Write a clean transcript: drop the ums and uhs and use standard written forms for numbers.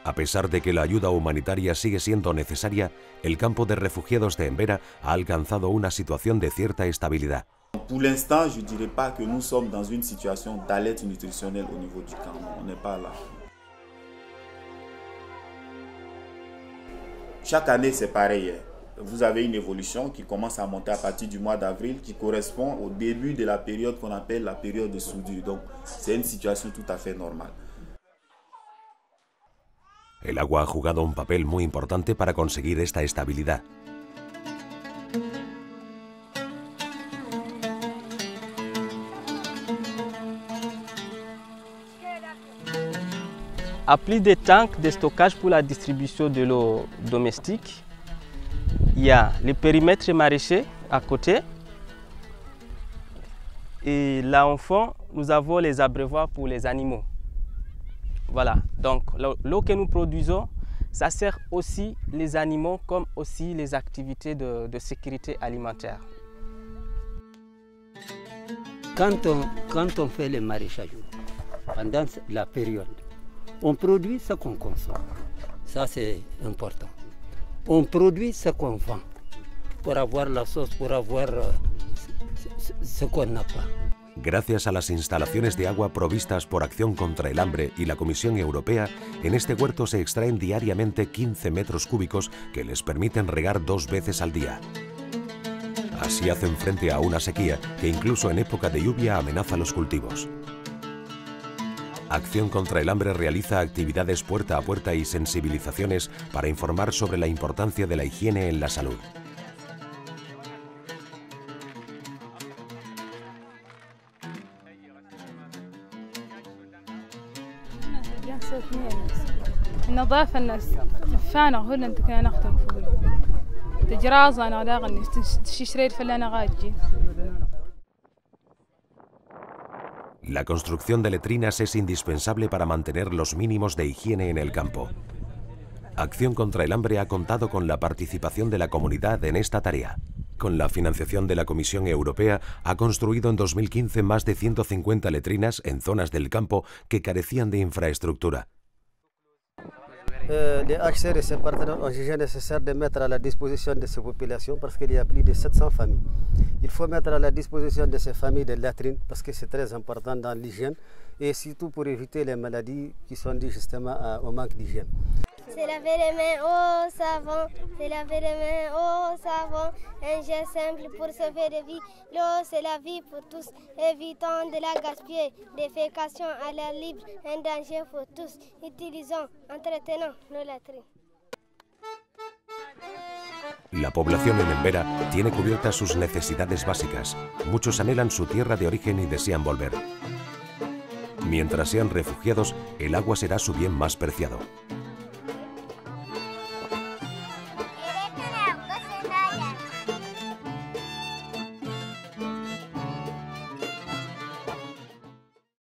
A pesar de que la ayuda humanitaria sigue siendo necesaria, el campo de refugiados de Embera ha alcanzado una situación de cierta estabilidad. Pour l'instant, je ne dirais pas que nous sommes dans une situation d'alerte nutritionnelle au niveau du camp. On n'est pas là. Chaque année, c'est pareil. Vous avez une évolution qui commence à monter à partir du mois d'avril, qui correspond au début de la période qu'on appelle la période de soudure. Donc, c'est une situation tout à fait normale. El agua ha jugado un papel muy importante para conseguir esta estabilidad. À plus de tanks de stockage pour la distribution de l'eau domestique, il y a le périmètre maraîcher à côté. Et là en fond, nous avons les abreuvoirs pour les animaux. Voilà, donc l'eau que nous produisons, ça sert aussi les animaux comme aussi les activités de sécurité alimentaire. Quand on fait le maraîchage, pendant la période, on produit ce qu'on consomme. Ça, c'est important. On produit ce qu'on vend pour avoir la sauce, pour avoir ce qu'on n'a pas. Gracias a las instalaciones de agua provistas por Acción contra el Hambre y la Comisión Europea, en este huerto se extraen diariamente 15 metros cúbicos que les permiten regar 2 veces al día. Así hacen frente a una sequía que incluso en época de lluvia amenaza los cultivos. Acción contra el Hambre realiza actividades puerta a puerta y sensibilizaciones para informar sobre la importancia de la higiene en la salud. النظافة الناس فانا هنا انت كنا نختم فول تجرازة انا لا غني تشريد فلانا غاجي. La construcción de letrinas es indispensable para mantener los mínimos de higiene en el campo. Acción contra el Hambre ha contado con la participación de la comunidad en esta tarea. Con la financiación de la Comisión Europea, ha construido en 2015 más de 150 letrinas en zonas del campo que carecían de infraestructura. Les HCR et ses partenaires ont jugé nécessaire de mettre à la disposition de ces populations parce qu'il y a plus de 700 familles. Il faut mettre à la disposition de ces familles des latrines parce que c'est très important dans l'hygiène et surtout pour éviter les maladies qui sont dues justement au manque d'hygiène. C'est laver les mains au savon, c'est laver les mains au savon, un geste simple pour sauver des vies. L'eau, c'est la vie pour tous, évitons de la gaspiller, défécation à l'air libre, un danger pour tous. Utilisons, entretenons nos latrines. La población en Embera tiene cubiertas sus necesidades básicas. Muchos anhelan su tierra de origen y desean volver. Mientras sean refugiados, el agua será su bien más preciado.